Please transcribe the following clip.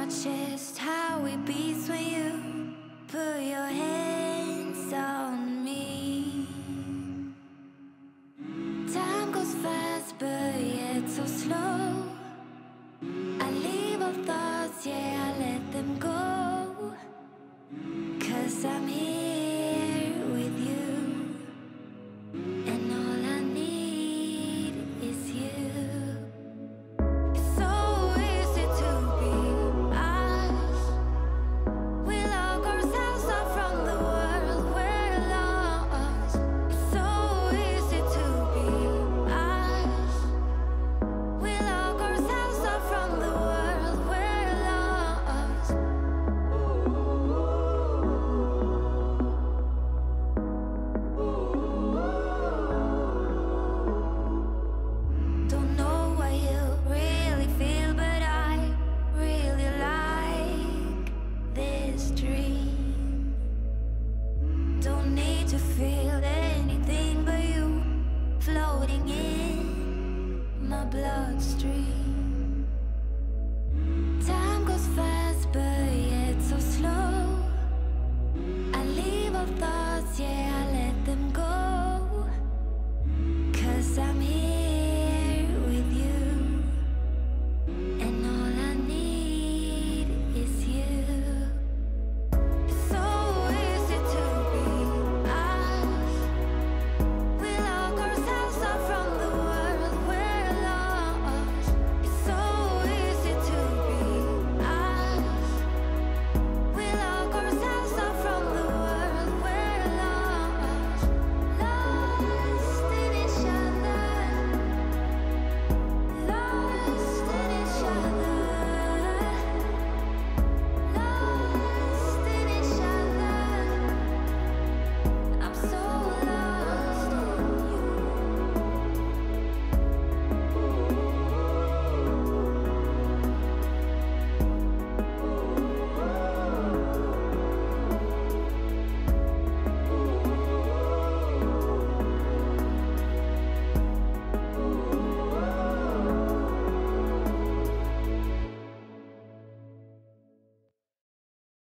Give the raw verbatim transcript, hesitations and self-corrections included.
my chest how it beats when you put your hands on me. Time goes fast, but yet so slow. I leave all thoughts, yeah, I let them go. 'Cause I'm here with you, and all I need is you. It's so easy to be us. We lock ourselves up from the world we're lost. It's so easy to be us. We lock ourselves up from the world we're lost. Don't know what you really feel, but I really like this dream. Don't need to feel anything but you floating in my bloodstream.